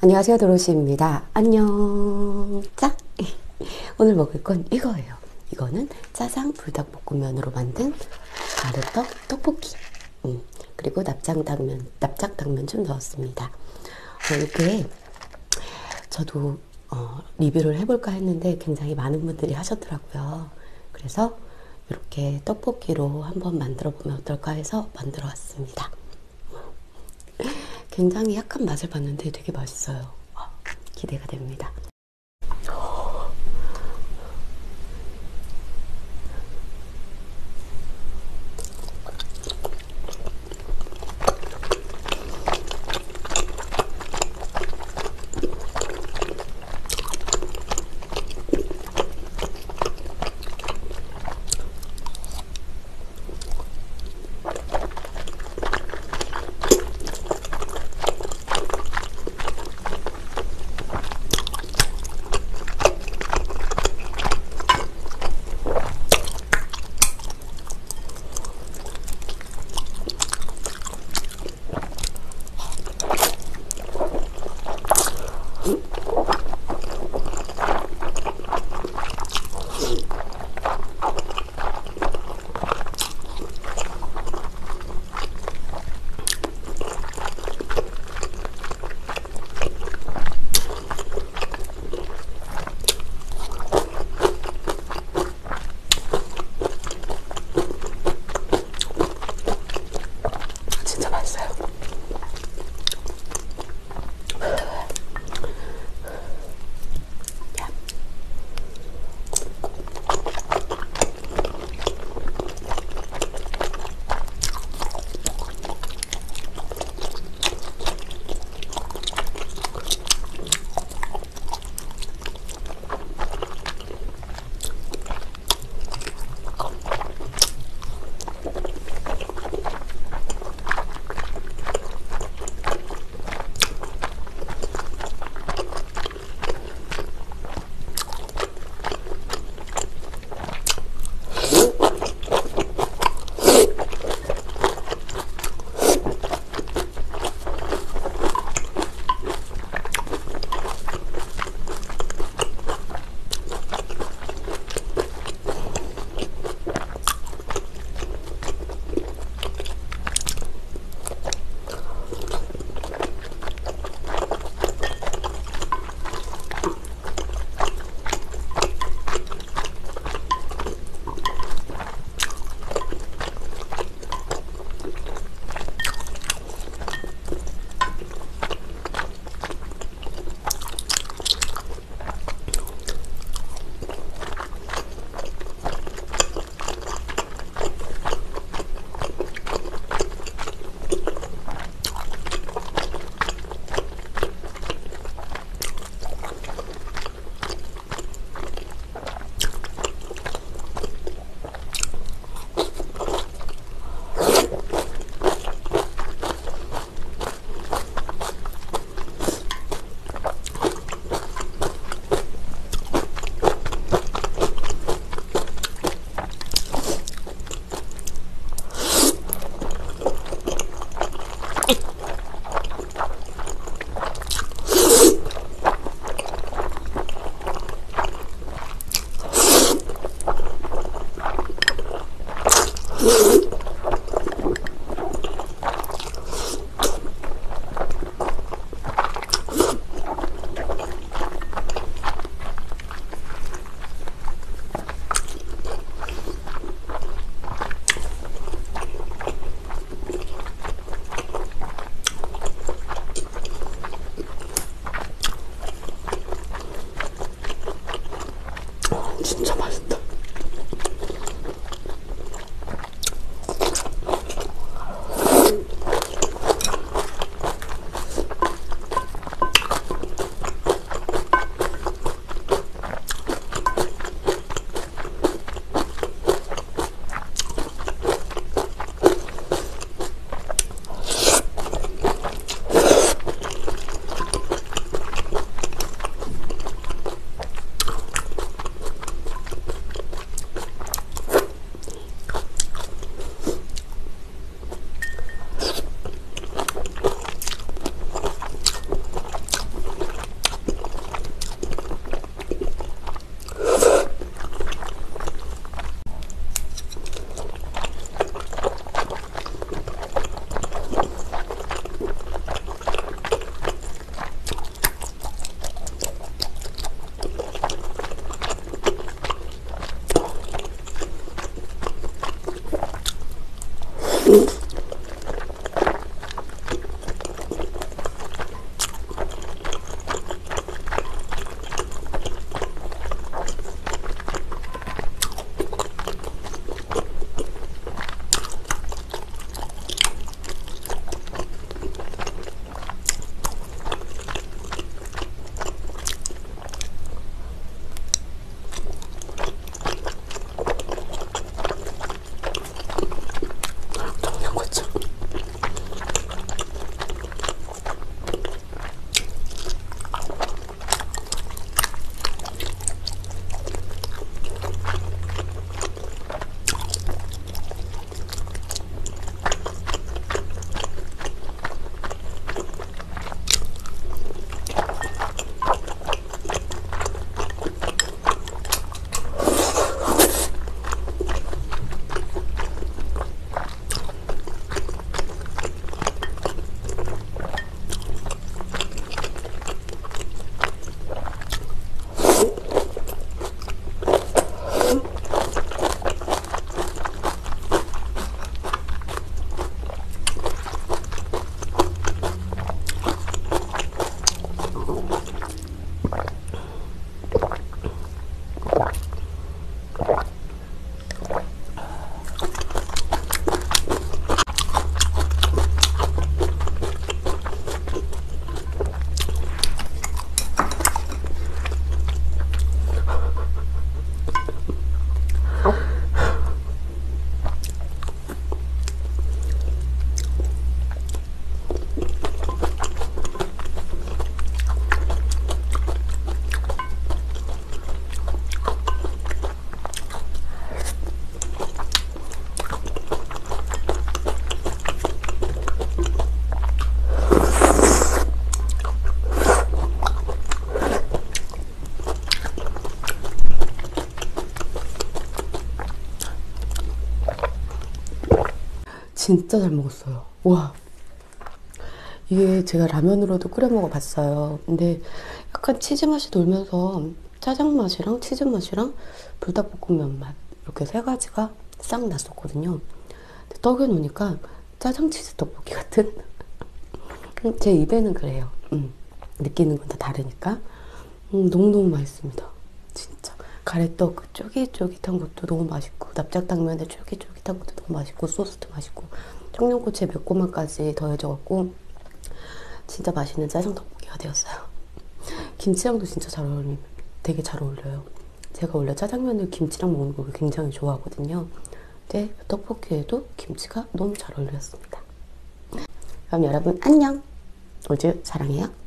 안녕하세요, 도로시입니다. 안녕. 자, 오늘 먹을 건 이거예요. 이거는 짜장 불닭볶음면으로 만든 가루떡 떡볶이. 그리고 납작당면 좀 넣었습니다. 이게 저도 리뷰를 해볼까 했는데 굉장히 많은 분들이 하셨더라고요. 그래서 이렇게 떡볶이로 한번 만들어 보면 어떨까 해서 만들어 왔습니다. 굉장히 약한 맛을 봤는데 되게 맛있어요. 기대가 됩니다. 진짜 잘 먹었어요. 와, 이게 제가 라면으로도 끓여 먹어봤어요. 근데 약간 치즈 맛이 돌면서 짜장 맛이랑 치즈 맛이랑 불닭볶음면 맛 이렇게 세 가지가 싹 났었거든요. 근데 떡에 놓으니까 짜장 치즈 떡볶이 같은? 제 입에는 그래요. 느끼는 건 다 다르니까. 너무너무 맛있습니다. 진짜. 가래떡 그 쫄깃쫄깃한 것도 너무 맛있고, 납작당면의 쫄깃쫄깃한 것도 너무 맛있고, 소스도 맛있고, 청양고추의 매콤함까지 더해져갖고 진짜 맛있는 짜장 떡볶이가 되었어요. 김치랑도 진짜 잘 어울리면 되게 잘 어울려요. 제가 원래 짜장면을 김치랑 먹는 걸 굉장히 좋아하거든요. 근데 떡볶이에도 김치가 너무 잘 어울렸습니다. 그럼 여러분 안녕. 우주 사랑해요.